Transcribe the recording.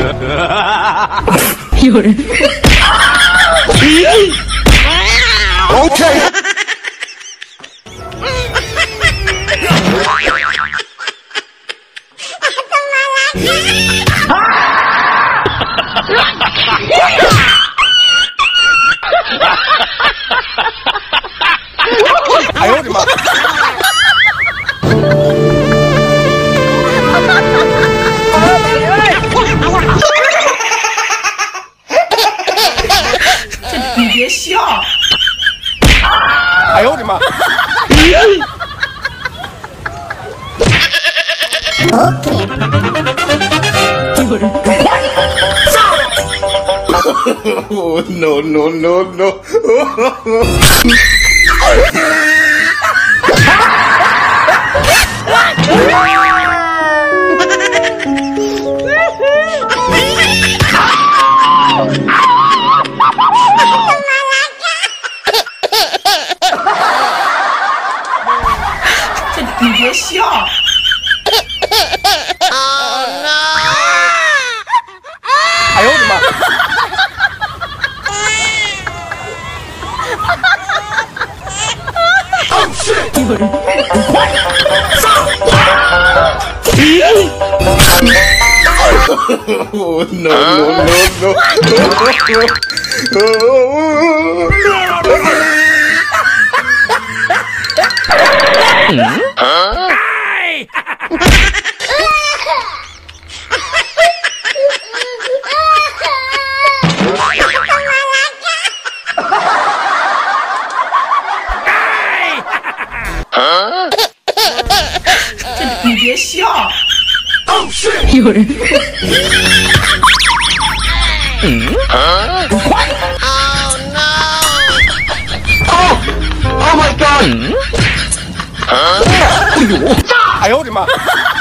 有人。 OK。哎呦我的妈！ 你别笑！ 哎呦我的妈！No no no no！ 你别笑！ Oh no！ 哎呦我的妈！ 有人。 No no no no！ 你别笑！ 有人。 Oh no！ Oh my god！ 哎呦我的妈！